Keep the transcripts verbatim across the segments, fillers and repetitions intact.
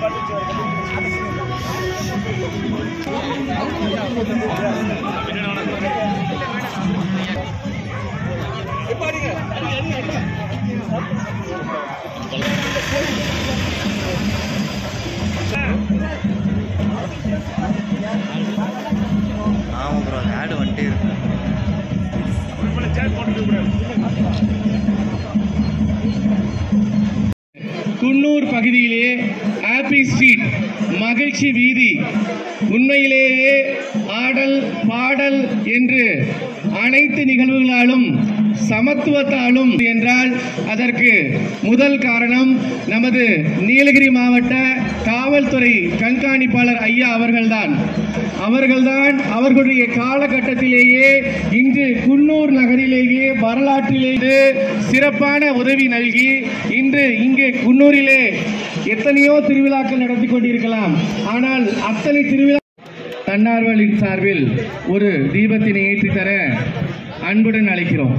குன்னூர் பகுதியிலே happy street மகிழ்ச்சி வீதி உண்மையிலேயே ஆடல் பாடல் என்று அனைத்து நிகழ்வுகளாலும் சமத்துவத்தாலும் என்றால் அதற்கு முதல் காரணம் நமது நீலகிரி மாவட்ட காவல்துறை கண்காணிப்பாளர் ஐயா அவர்கள்தான். அவர்கள்தான் அவர்களுடைய காலகட்டத்திலேயே இன்று குன்னூர் நகரிலேயே வரலாற்றிலேயே சிறப்பான உதவி நல்கி இன்று இங்கே குன்னூரிலே எத்தனையோ திருவிழாக்கள் நடத்தி கொண்டிருக்கலாம். ஆனால் அத்தனை திருவிழா தன்னார்வலின் சார்பில் ஒரு தீபத்தினை ஏற்றி தர அன்புடன் அழைக்கிறோம்.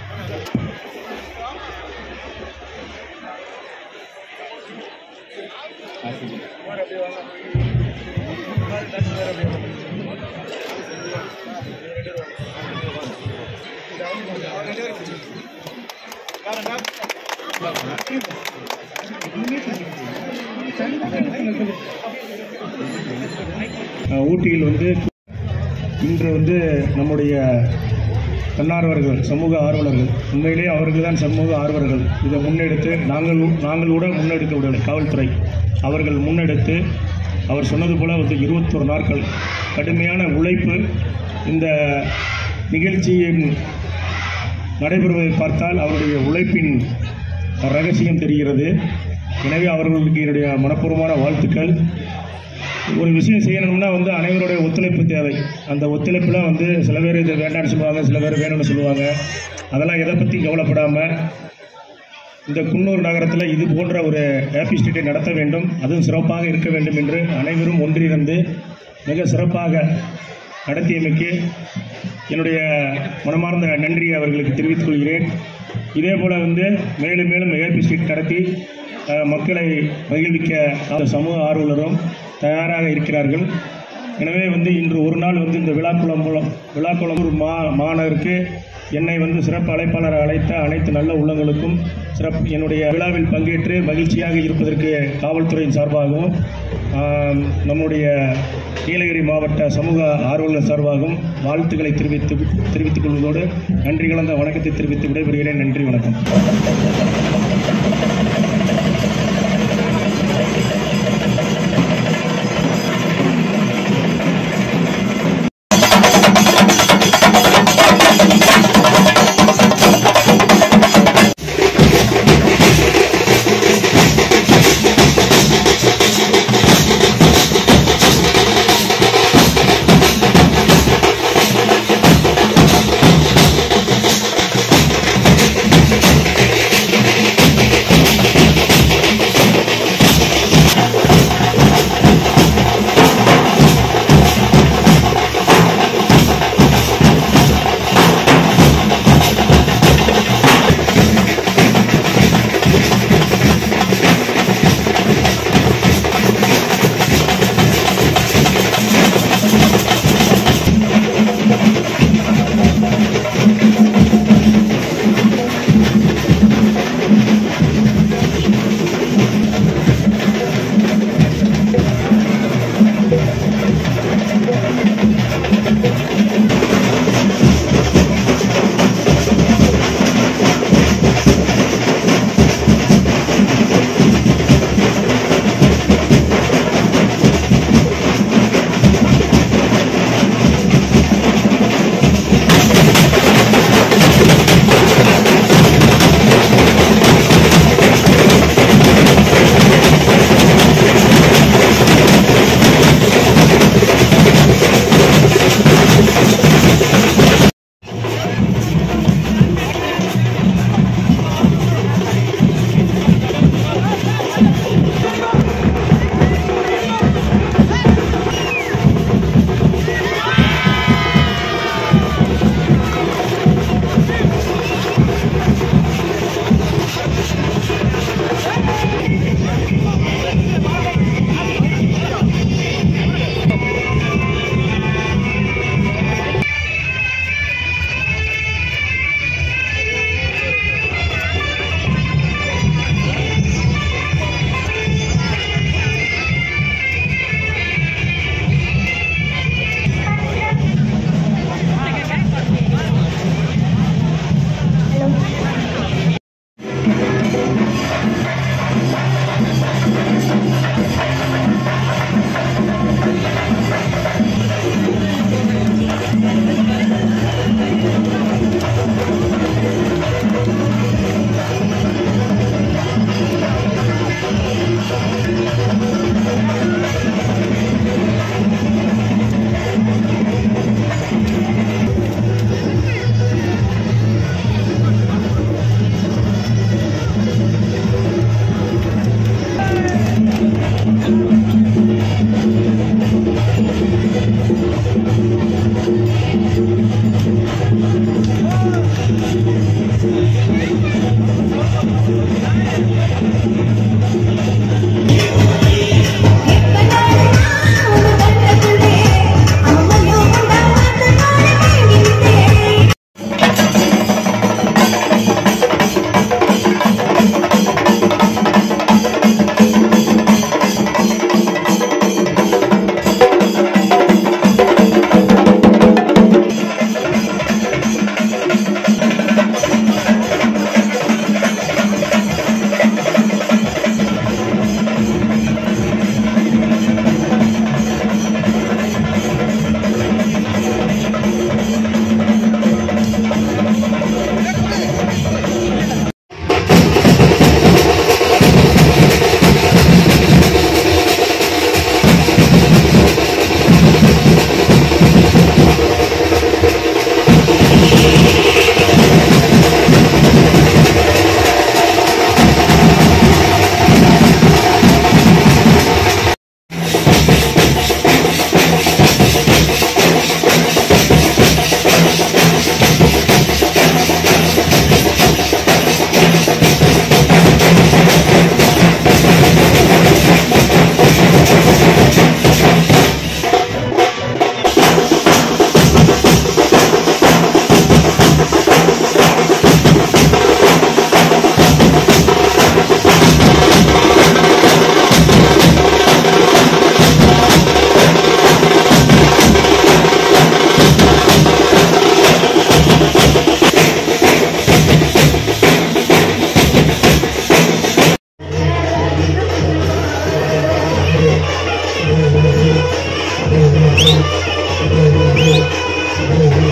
ஊட்டியில் வந்து இன்று வந்து நம்முடைய தன்னார்வர்கள் சமூக ஆர்வலர்கள் உண்மையிலே அவர்கள் தான் சமூக ஆர்வலர்கள் இதை முன்னெடுத்து நாங்கள் நாங்கள் கூட முன்னெடுக்க விடவில்லை. காவல்துறை அவர்கள் முன்னெடுத்து அவர் சொன்னது போல் வந்து இருபத்தொரு நாட்கள் கடுமையான உழைப்பு இந்த நிகழ்ச்சியின் நடைபெறுவதை பார்த்தால் அவருடைய உழைப்பின் ரகசியம் தெரிகிறது. எனவே அவர்களுக்கு என்னுடைய மனப்பூர்வமான வாழ்த்துக்கள். ஒரு விஷயம் செய்யணும்னா வந்து அனைவருடைய ஒத்துழைப்பு தேவை. அந்த ஒத்துழைப்பில் வந்து சில பேர் இது வேண்டாம்னு சொல்லுவாங்க, சில பேர் வேணும்னு சொல்லுவாங்க. அதெல்லாம் எதை பற்றி கவலைப்படாமல் இந்த குன்னூர் நகரத்தில் இது போன்ற ஒரு ஹாப்பி ஸ்ட்ரீட்டை நடத்த வேண்டும், அதுவும் சிறப்பாக இருக்க வேண்டும் என்று அனைவரும் ஒன்றிணைந்து மிக சிறப்பாக நடத்தியமைக்கு என்னுடைய மனமார்ந்த நன்றியை அவர்களுக்கு தெரிவித்துக் கொள்கிறேன். இதே போல் வந்து மேலும் மேலும் ஹாப்பி ஸ்ட்ரீட் நடத்தி மக்களை மகிழ்விக்க சமூக ஆர்வலரும் தயாராக இருக்கிறார்கள். எனவே வந்து இன்று ஒரு நாள் வந்து இந்த விழாக்குளம் மூலம் விழாக்குளம் மா மாநகருக்கு என்னை வந்து சிறப்பு அழைப்பாளர் அழைத்த அனைத்து நல்ல உள்ளங்களுக்கும் சிறப்பு என்னுடைய விழாவில் பங்கேற்று மகிழ்ச்சியாக இருப்பதற்கு காவல்துறையின் சார்பாகவும் நம்முடைய நீலகிரி மாவட்ட சமூக ஆர்வலர் சார்பாகவும் வாழ்த்துக்களை தெரிவித்து தெரிவித்துக் கொள்வதோடு நன்றி கலந்த வணக்கத்தை தெரிவித்து விடைபெறுகிறேன். நன்றி, வணக்கம்.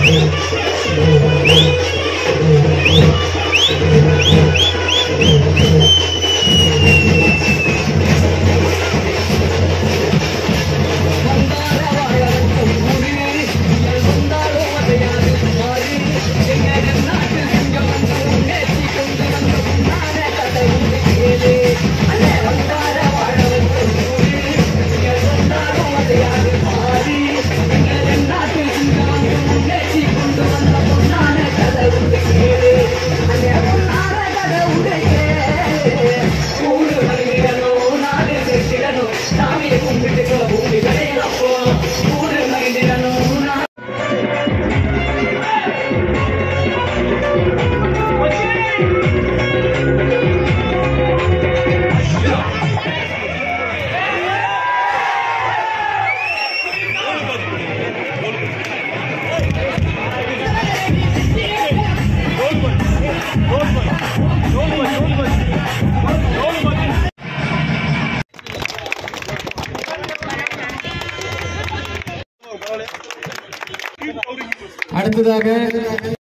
அடுத்ததாக